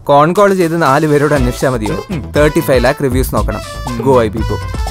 കോൺ call ചെയ്ത് 4 പേരോട് അന്വേഷിച്ചാൽ മതിയോ? 35 lakh റിവ്യൂസ് നോക്കണം. Go I B go.